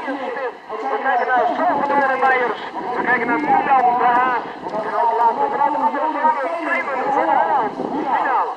Brian Smit. We kijken naar Salvador en Meijers. We kijken naar Milan de Haas. En als laatste Simon van Haan. Finaal.